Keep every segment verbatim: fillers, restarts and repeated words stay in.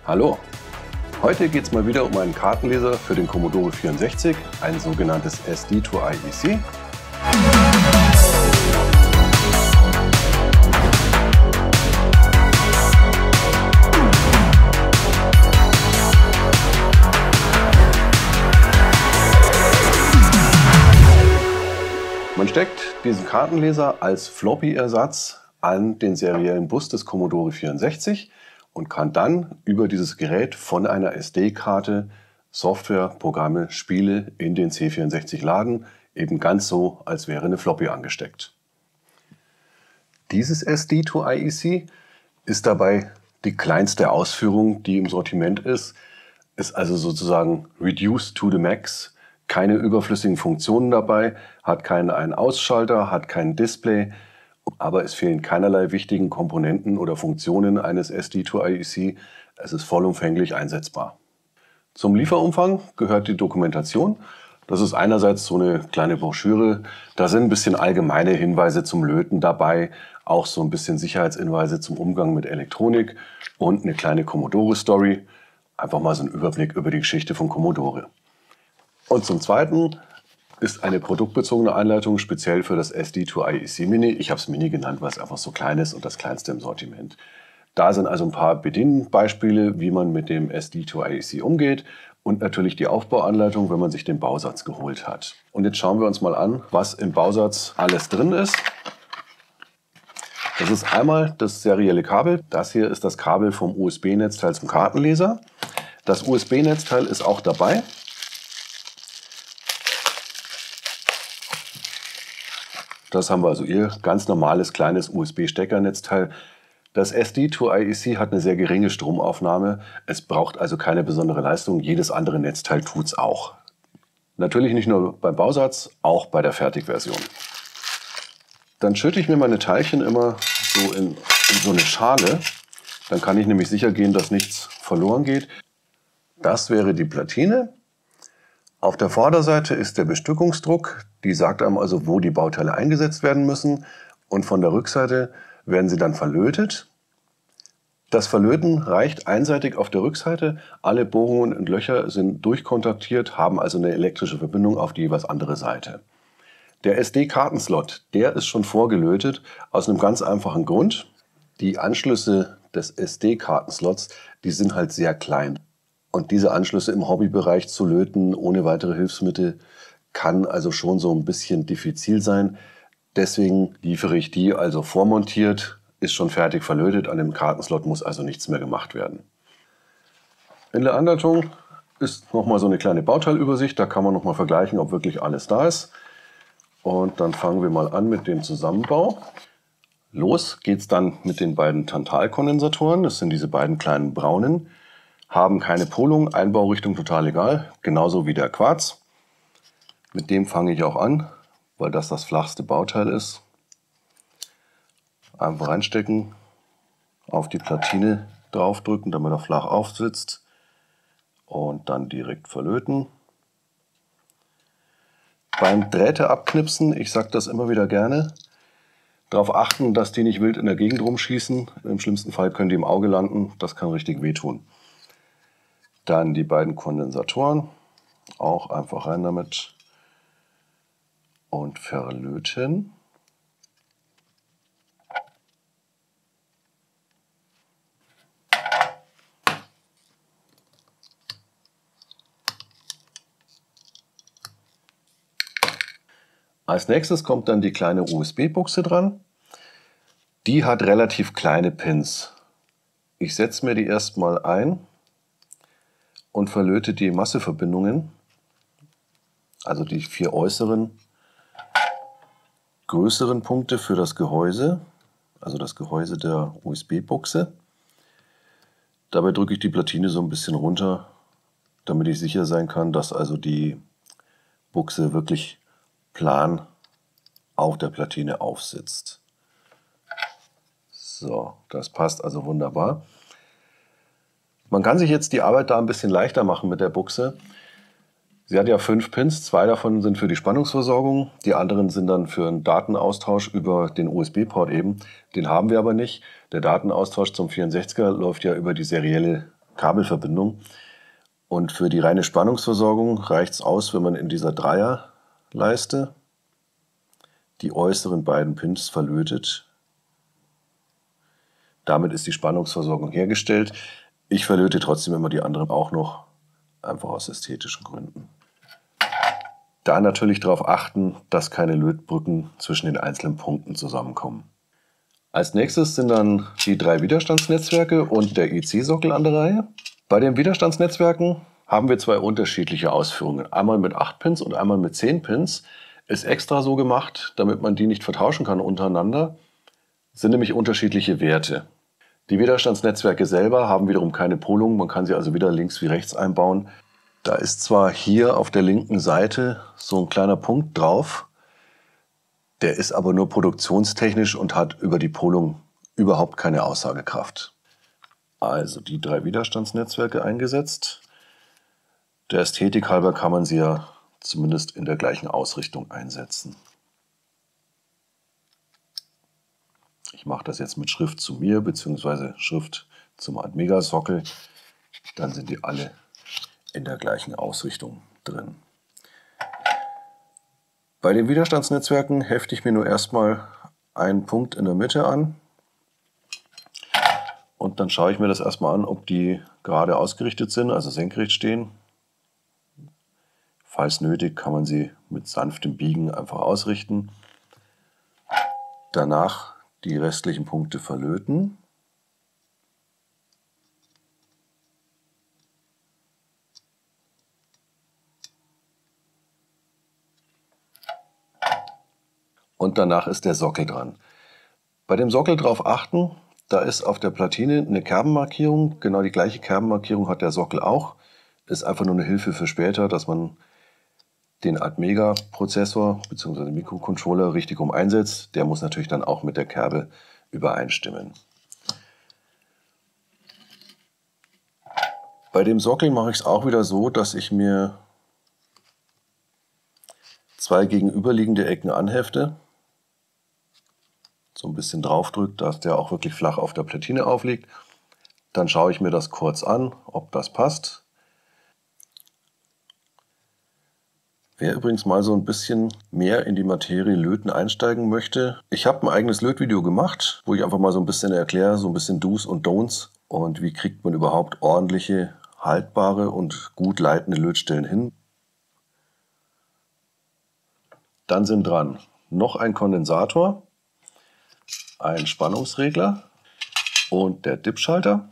Hallo! Heute geht es mal wieder um einen Kartenleser für den Commodore vierundsechzig, ein sogenanntes S D to I E C. Man steckt diesen Kartenleser als Floppy-Ersatz an den seriellen Bus des Commodore vierundsechzig und kann dann über dieses Gerät von einer S D-Karte Software, Programme, Spiele in den C vierundsechzig laden, eben ganz so, als wäre eine Floppy angesteckt. Dieses S D to I E C ist dabei die kleinste Ausführung, die im Sortiment ist, ist also sozusagen reduced to the max. Keine überflüssigen Funktionen dabei, hat keinen Ein-Ausschalter, hat kein Display, aber es fehlen keinerlei wichtigen Komponenten oder Funktionen eines S D to I E C. Es ist vollumfänglich einsetzbar. Zum Lieferumfang gehört die Dokumentation. Das ist einerseits so eine kleine Broschüre. Da sind ein bisschen allgemeine Hinweise zum Löten dabei, auch so ein bisschen Sicherheitshinweise zum Umgang mit Elektronik und eine kleine Commodore-Story. Einfach mal so ein Überblick über die Geschichte von Commodore. Und zum Zweiten ist eine produktbezogene Einleitung speziell für das S D to I E C Mini. Ich habe es Mini genannt, weil es einfach so klein ist und das kleinste im Sortiment. Da sind also ein paar Bedienbeispiele, wie man mit dem S D to I E C umgeht und natürlich die Aufbauanleitung, wenn man sich den Bausatz geholt hat. Und jetzt schauen wir uns mal an, was im Bausatz alles drin ist. Das ist einmal das serielle Kabel. Das hier ist das Kabel vom U S B-Netzteil zum Kartenleser. Das U S B-Netzteil ist auch dabei. Das haben wir also hier, ganz normales kleines U S B-Steckernetzteil. Das S D to I E C hat eine sehr geringe Stromaufnahme. Es braucht also keine besondere Leistung. Jedes andere Netzteil tut es auch. Natürlich nicht nur beim Bausatz, auch bei der Fertigversion. Dann schütte ich mir meine Teilchen immer so in, in so eine Schale. Dann kann ich nämlich sicher gehen, dass nichts verloren geht. Das wäre die Platine. Auf der Vorderseite ist der Bestückungsdruck, die sagt einem also, wo die Bauteile eingesetzt werden müssen. Und von der Rückseite werden sie dann verlötet. Das Verlöten reicht einseitig auf der Rückseite. Alle Bohrungen und Löcher sind durchkontaktiert, haben also eine elektrische Verbindung auf die jeweils andere Seite. Der S D-Kartenslot, der ist schon vorgelötet, aus einem ganz einfachen Grund. Die Anschlüsse des S D-Kartenslots, die sind halt sehr klein. Und diese Anschlüsse im Hobbybereich zu löten, ohne weitere Hilfsmittel, kann also schon so ein bisschen diffizil sein. Deswegen liefere ich die also vormontiert, ist schon fertig verlötet. An dem Kartenslot muss also nichts mehr gemacht werden. In der Anleitung ist nochmal so eine kleine Bauteilübersicht. Da kann man nochmal vergleichen, ob wirklich alles da ist. Und dann fangen wir mal an mit dem Zusammenbau. Los geht's dann mit den beiden Tantalkondensatoren. Das sind diese beiden kleinen braunen. Haben keine Polung, Einbaurichtung total egal, genauso wie der Quarz. Mit dem fange ich auch an, weil das das flachste Bauteil ist. Einfach reinstecken, auf die Platine draufdrücken, damit er flach aufsitzt und dann direkt verlöten. Beim Drähte abknipsen, ich sage das immer wieder gerne, darauf achten, dass die nicht wild in der Gegend rumschießen. Im schlimmsten Fall können die im Auge landen, das kann richtig wehtun. Dann die beiden Kondensatoren, auch einfach rein damit und verlöten. Als nächstes kommt dann die kleine U S B-Buchse dran. Die hat relativ kleine Pins. Ich setze mir die erstmal ein und verlöte die Masseverbindungen, also die vier äußeren, größeren Punkte für das Gehäuse, also das Gehäuse der U S B-Buchse. Dabei drücke ich die Platine so ein bisschen runter, damit ich sicher sein kann, dass also die Buchse wirklich plan auf der Platine aufsitzt. So, das passt also wunderbar. Man kann sich jetzt die Arbeit da ein bisschen leichter machen mit der Buchse. Sie hat ja fünf Pins, zwei davon sind für die Spannungsversorgung, die anderen sind dann für einen Datenaustausch über den U S B-Port eben. Den haben wir aber nicht. Der Datenaustausch zum vierundsechziger läuft ja über die serielle Kabelverbindung. Und für die reine Spannungsversorgung reicht es aus, wenn man in dieser Dreierleiste die äußeren beiden Pins verlötet. Damit ist die Spannungsversorgung hergestellt. Ich verlöte trotzdem immer die anderen auch noch, einfach aus ästhetischen Gründen. Da natürlich darauf achten, dass keine Lötbrücken zwischen den einzelnen Punkten zusammenkommen. Als nächstes sind dann die drei Widerstandsnetzwerke und der I C-Sockel an der Reihe. Bei den Widerstandsnetzwerken haben wir zwei unterschiedliche Ausführungen. Einmal mit acht Pins und einmal mit zehn Pins. Ist extra so gemacht, damit man die nicht vertauschen kann untereinander. Das sind nämlich unterschiedliche Werte. Die Widerstandsnetzwerke selber haben wiederum keine Polung. Man kann sie also weder links wie rechts einbauen. Da ist zwar hier auf der linken Seite so ein kleiner Punkt drauf. Der ist aber nur produktionstechnisch und hat über die Polung überhaupt keine Aussagekraft. Also die drei Widerstandsnetzwerke eingesetzt. Der Ästhetik halber kann man sie ja zumindest in der gleichen Ausrichtung einsetzen. Ich mache das jetzt mit Schrift zu mir bzw. Schrift zum Atmega-Sockel. Dann sind die alle in der gleichen Ausrichtung drin. Bei den Widerstandsnetzwerken hefte ich mir nur erstmal einen Punkt in der Mitte an. Und dann schaue ich mir das erstmal an, ob die gerade ausgerichtet sind, also senkrecht stehen. Falls nötig, kann man sie mit sanftem Biegen einfach ausrichten. Danach die restlichen Punkte verlöten. Und danach ist der Sockel dran. Bei dem Sockel darauf achten, da ist auf der Platine eine Kerbenmarkierung. Genau die gleiche Kerbenmarkierung hat der Sockel auch. Ist einfach nur eine Hilfe für später, dass man den Atmega-Prozessor bzw. Mikrocontroller richtig rum einsetzt. Der muss natürlich dann auch mit der Kerbe übereinstimmen. Bei dem Sockel mache ich es auch wieder so, dass ich mir zwei gegenüberliegende Ecken anhefte. So ein bisschen draufdrückt, dass der auch wirklich flach auf der Platine aufliegt. Dann schaue ich mir das kurz an, ob das passt. Wer übrigens mal so ein bisschen mehr in die Materie Löten einsteigen möchte, ich habe ein eigenes Lötvideo gemacht, wo ich einfach mal so ein bisschen erkläre, so ein bisschen Do's und Don'ts und wie kriegt man überhaupt ordentliche, haltbare und gut leitende Lötstellen hin. Dann sind dran noch ein Kondensator, ein Spannungsregler und der Dipschalter.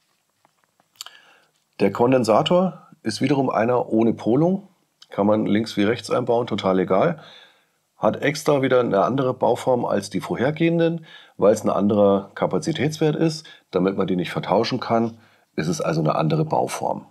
Der Kondensator ist wiederum einer ohne Polung. Kann man links wie rechts einbauen, total egal. Hat extra wieder eine andere Bauform als die vorhergehenden, weil es ein anderer Kapazitätswert ist. Damit man die nicht vertauschen kann, ist es also eine andere Bauform.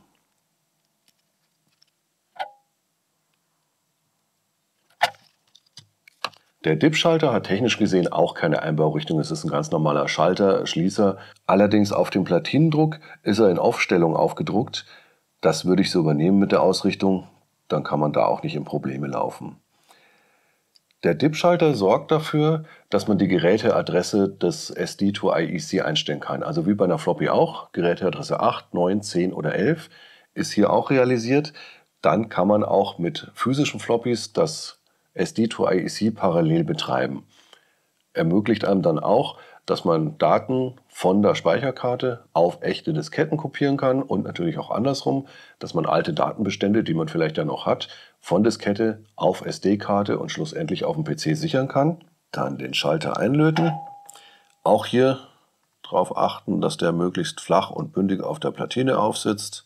Der Dipschalter hat technisch gesehen auch keine Einbaurichtung. Es ist ein ganz normaler Schalter, Schließer. Allerdings auf dem Platinendruck ist er in Aufstellung aufgedruckt. Das würde ich so übernehmen mit der Ausrichtung. Dann kann man da auch nicht in Probleme laufen. Der Dipschalter sorgt dafür, dass man die Geräteadresse des S D to I E C einstellen kann. Also wie bei einer Floppy auch, Geräteadresse acht, neun, zehn oder elf ist hier auch realisiert. Dann kann man auch mit physischen Floppies das S D to I E C parallel betreiben. Ermöglicht einem dann auch, dass man Daten von der Speicherkarte auf echte Disketten kopieren kann und natürlich auch andersrum, dass man alte Datenbestände, die man vielleicht ja noch hat, von Diskette auf S D-Karte und schlussendlich auf dem P C sichern kann. Dann den Schalter einlöten. Auch hier darauf achten, dass der möglichst flach und bündig auf der Platine aufsitzt.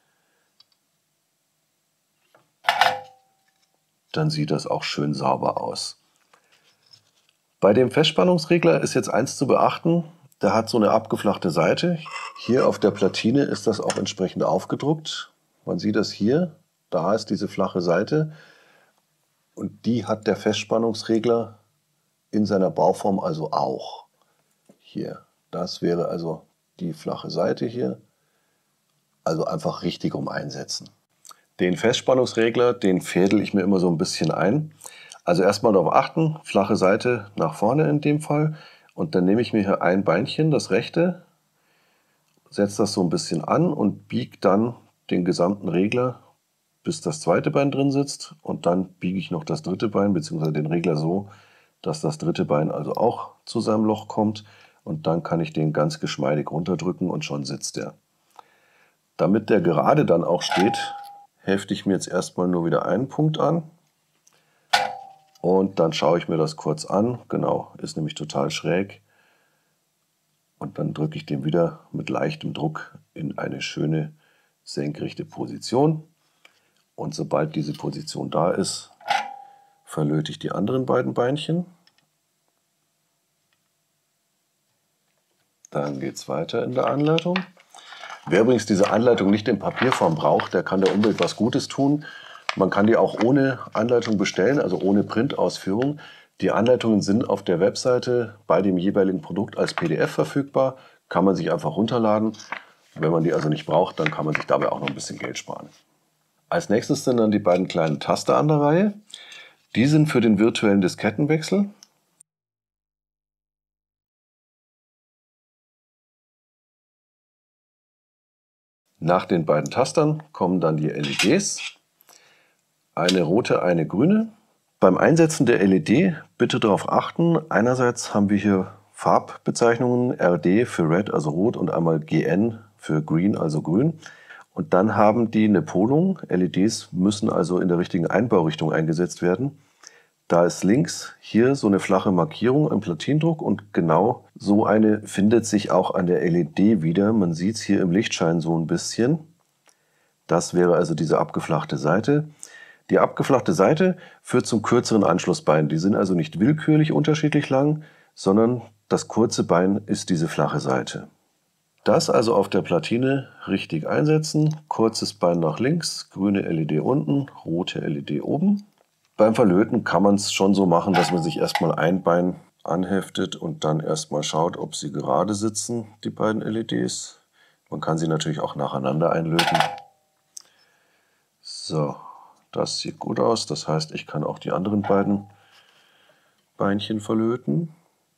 Dann sieht das auch schön sauber aus. Bei dem Festspannungsregler ist jetzt eins zu beachten, der hat so eine abgeflachte Seite. Hier auf der Platine ist das auch entsprechend aufgedruckt. Man sieht das hier, da ist diese flache Seite und die hat der Festspannungsregler in seiner Bauform also auch. Hier, das wäre also die flache Seite hier, also einfach richtig rum einsetzen. Den Festspannungsregler, den fädel ich mir immer so ein bisschen ein. Also erstmal darauf achten, flache Seite nach vorne in dem Fall. Und dann nehme ich mir hier ein Beinchen, das rechte, setze das so ein bisschen an und biege dann den gesamten Regler, bis das zweite Bein drin sitzt. Und dann biege ich noch das dritte Bein bzw. den Regler so, dass das dritte Bein also auch zu seinem Loch kommt. Und dann kann ich den ganz geschmeidig runterdrücken und schon sitzt er. Damit der gerade dann auch steht, hefte ich mir jetzt erstmal nur wieder einen Punkt an. Und dann schaue ich mir das kurz an. Genau, ist nämlich total schräg. Und dann drücke ich den wieder mit leichtem Druck in eine schöne senkrechte Position. Und sobald diese Position da ist, verlöte ich die anderen beiden Beinchen. Dann geht es weiter in der Anleitung. Wer übrigens diese Anleitung nicht in Papierform braucht, der kann der Umwelt was Gutes tun. Man kann die auch ohne Anleitung bestellen, also ohne Printausführung. Die Anleitungen sind auf der Webseite bei dem jeweiligen Produkt als P D F verfügbar. Kann man sich einfach runterladen. Wenn man die also nicht braucht, dann kann man sich dabei auch noch ein bisschen Geld sparen. Als nächstes sind dann die beiden kleinen Taster an der Reihe. Die sind für den virtuellen Diskettenwechsel. Nach den beiden Tastern kommen dann die L E Ds. Eine rote, eine grüne. Beim Einsetzen der L E D bitte darauf achten, einerseits haben wir hier Farbbezeichnungen, R D für Red, also rot, und einmal G N für Green, also grün. Und dann haben die eine Polung. L E Ds müssen also in der richtigen Einbaurichtung eingesetzt werden. Da ist links hier so eine flache Markierung im Platinendruck und genau so eine findet sich auch an der L E D wieder. Man sieht es hier im Lichtschein so ein bisschen. Das wäre also diese abgeflachte Seite. Die abgeflachte Seite führt zum kürzeren Anschlussbein. Die sind also nicht willkürlich unterschiedlich lang, sondern das kurze Bein ist diese flache Seite. Das also auf der Platine richtig einsetzen. Kurzes Bein nach links, grüne L E D unten, rote L E D oben. Beim Verlöten kann man es schon so machen, dass man sich erstmal ein Bein anheftet und dann erstmal schaut, ob sie gerade sitzen, die beiden L E Ds. Man kann sie natürlich auch nacheinander einlöten. So, das sieht gut aus. Das heißt, ich kann auch die anderen beiden Beinchen verlöten.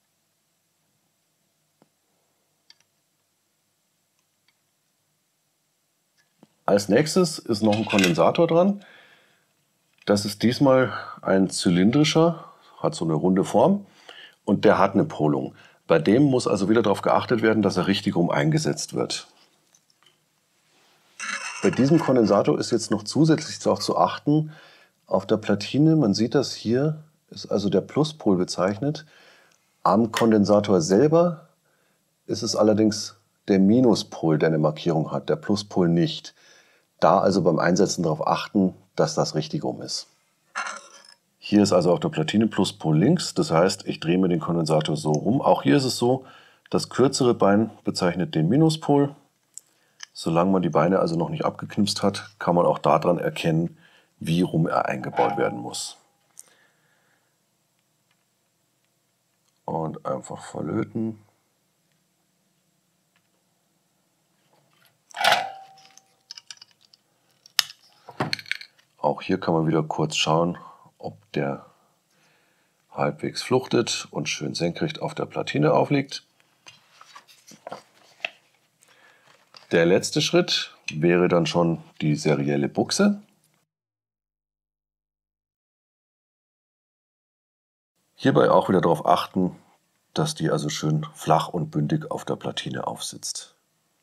Als nächstes ist noch ein Kondensator dran. Das ist diesmal ein zylindrischer, hat so eine runde Form und der hat eine Polung. Bei dem muss also wieder darauf geachtet werden, dass er richtig rum eingesetzt wird. Bei diesem Kondensator ist jetzt noch zusätzlich darauf zu achten, auf der Platine, man sieht das hier, ist also der Pluspol bezeichnet. Am Kondensator selber ist es allerdings der Minuspol, der eine Markierung hat, der Pluspol nicht. Da also beim Einsetzen darauf achten, dass das richtig rum ist. Hier ist also auf der Platine Pluspol links, das heißt, ich drehe mir den Kondensator so rum. Auch hier ist es so, das kürzere Bein bezeichnet den Minuspol. Solange man die Beine also noch nicht abgeknipst hat, kann man auch daran erkennen, wie rum er eingebaut werden muss. Und einfach verlöten. Auch hier kann man wieder kurz schauen, ob der halbwegs fluchtet und schön senkrecht auf der Platine aufliegt. Der letzte Schritt wäre dann schon die serielle Buchse. Hierbei auch wieder darauf achten, dass die also schön flach und bündig auf der Platine aufsitzt.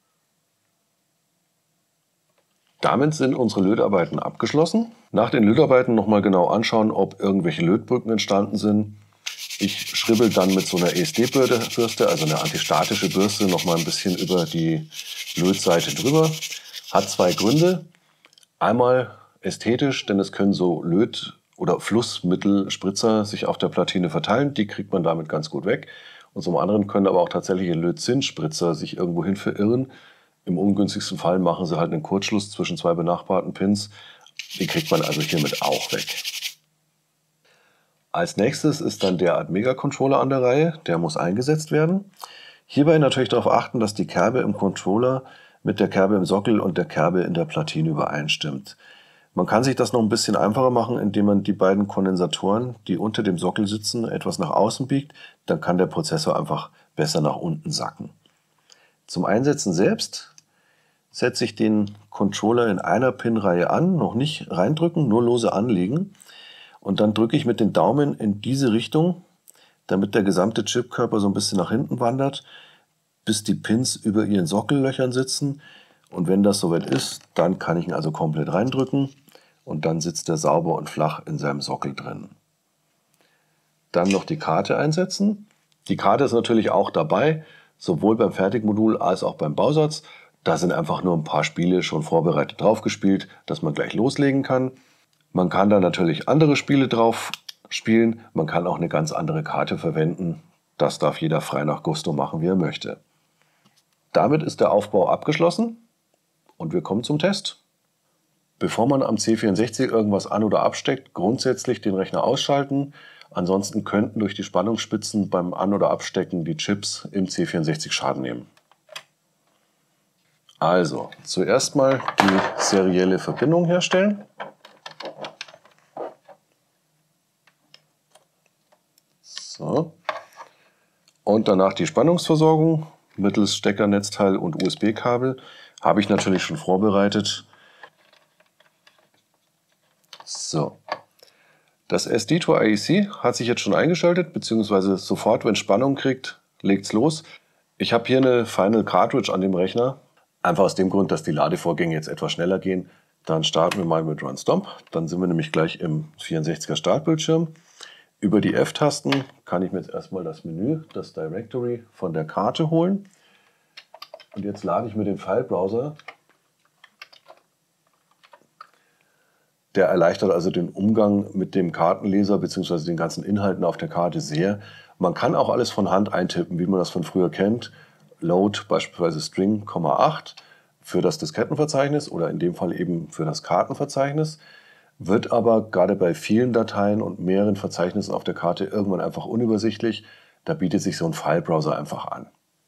Damit sind unsere Lötarbeiten abgeschlossen. Nach den Lötarbeiten nochmal genau anschauen, ob irgendwelche Lötbrücken entstanden sind. Ich schribbel dann mit so einer E S D-Bürste, also eine antistatische Bürste, nochmal ein bisschen über die Lötseite drüber. Hat zwei Gründe. Einmal ästhetisch, denn es können so Löt- oder Flussmittelspritzer sich auf der Platine verteilen. Die kriegt man damit ganz gut weg. Und zum anderen können aber auch tatsächliche Lötzinnspritzer sich irgendwohin verirren. Im ungünstigsten Fall machen sie halt einen Kurzschluss zwischen zwei benachbarten Pins. Die kriegt man also hiermit auch weg. Als nächstes ist dann der Atmega-Controller an der Reihe. Der muss eingesetzt werden. Hierbei natürlich darauf achten, dass die Kerbe im Controller mit der Kerbe im Sockel und der Kerbe in der Platine übereinstimmt. Man kann sich das noch ein bisschen einfacher machen, indem man die beiden Kondensatoren, die unter dem Sockel sitzen, etwas nach außen biegt. Dann kann der Prozessor einfach besser nach unten sacken. Zum Einsetzen selbst setze ich den Controller in einer Pin-Reihe an, noch nicht reindrücken, nur lose anlegen. Und dann drücke ich mit den Daumen in diese Richtung, damit der gesamte Chipkörper so ein bisschen nach hinten wandert, bis die Pins über ihren Sockellöchern sitzen. Und wenn das soweit ist, dann kann ich ihn also komplett reindrücken und dann sitzt er sauber und flach in seinem Sockel drin. Dann noch die Karte einsetzen. Die Karte ist natürlich auch dabei, sowohl beim Fertigmodul als auch beim Bausatz. Da sind einfach nur ein paar Spiele schon vorbereitet drauf gespielt, dass man gleich loslegen kann. Man kann da natürlich andere Spiele drauf spielen. Man kann auch eine ganz andere Karte verwenden. Das darf jeder frei nach Gusto machen, wie er möchte. Damit ist der Aufbau abgeschlossen und wir kommen zum Test. Bevor man am C vierundsechzig irgendwas an- oder absteckt, grundsätzlich den Rechner ausschalten. Ansonsten könnten durch die Spannungsspitzen beim An- oder Abstecken die Chips im C vierundsechzig Schaden nehmen. Also, zuerst mal die serielle Verbindung herstellen. So. Und danach die Spannungsversorgung mittels Steckernetzteil und U S B-Kabel. Habe ich natürlich schon vorbereitet. So. Das S D to I E C hat sich jetzt schon eingeschaltet, beziehungsweise sofort, wenn es Spannung kriegt, legt es los. Ich habe hier eine Final Cartridge an dem Rechner. Einfach aus dem Grund, dass die Ladevorgänge jetzt etwas schneller gehen. Dann starten wir mal mit Run Stomp. Dann sind wir nämlich gleich im vierundsechziger Startbildschirm. Über die F-Tasten kann ich mir jetzt erstmal das Menü, das Directory von der Karte holen. Und jetzt lade ich mir den File-Browser. Der erleichtert also den Umgang mit dem Kartenleser bzw. den ganzen Inhalten auf der Karte sehr. Man kann auch alles von Hand eintippen, wie man das von früher kennt. Load beispielsweise String, acht für das Diskettenverzeichnis oder in dem Fall eben für das Kartenverzeichnis. Wird aber gerade bei vielen Dateien und mehreren Verzeichnissen auf der Karte irgendwann einfach unübersichtlich. Da bietet sich so ein File-Browser einfach an.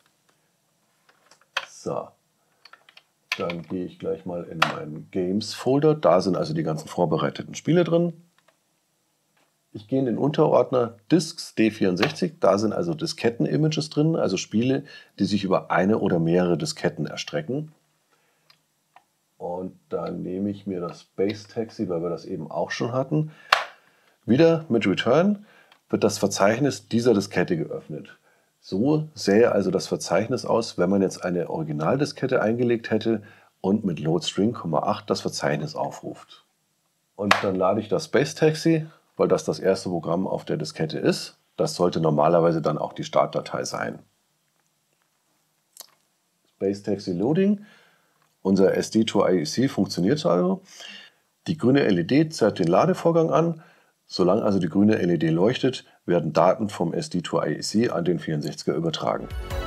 So, dann gehe ich gleich mal in meinen Games-Folder. Da sind also die ganzen vorbereiteten Spiele drin. Ich gehe in den Unterordner Disks D vierundsechzig. Da sind also Disketten-Images drin, also Spiele, die sich über eine oder mehrere Disketten erstrecken. Und dann nehme ich mir das Space Taxi, weil wir das eben auch schon hatten. Wieder mit Return wird das Verzeichnis dieser Diskette geöffnet. So sähe also das Verzeichnis aus, wenn man jetzt eine Originaldiskette eingelegt hätte und mit Load String, acht das Verzeichnis aufruft. Und dann lade ich das Space Taxi, weil das das erste Programm auf der Diskette ist. Das sollte normalerweise dann auch die Startdatei sein. Space Taxi Loading. Unser S D to I E C funktioniert also. Die grüne L E D zeigt den Ladevorgang an. Solange also die grüne L E D leuchtet, werden Daten vom S D to I E C an den vierundsechziger übertragen.